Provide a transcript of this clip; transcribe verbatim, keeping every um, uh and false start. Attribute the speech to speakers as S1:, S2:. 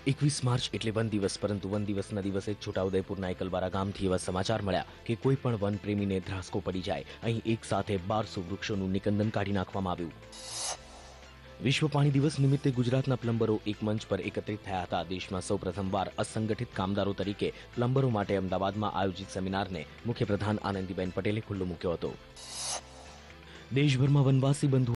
S1: એકવીસ માર્ચ એટલે વન દિવસ, પરંતુ વન દિવસના દિવસે છોટાઉદેપુરના એકલબારા ગામથી એવા સમાચાર મળ્યા કે કોઈ પણ વન પ્રેમીને ધ્રાસકો પડી જાય. અહીં એક સાથે બારસો વૃક્ષોનું નિકંદન કાઢી નાખવામાં આવ્યું. વિશ્વ પાણી દિવસ નિમિત્તે ગુજરાતના પ્લમ્બરો એક મંચ પર એકત્રિત થયા હતા. દેશમાં સૌ પ્રથમવાર અસંગઠિત કામદારો તરીકે પ્લમ્બરો માટે અમદાવાદમાં આયોજિત સેમિનારને મુખ્યપ્રધાન આનંદીબેન પટેલે ખુલ્લો મૂક્યો હતો. દેશભરમાં વનવાસી બંધુઓ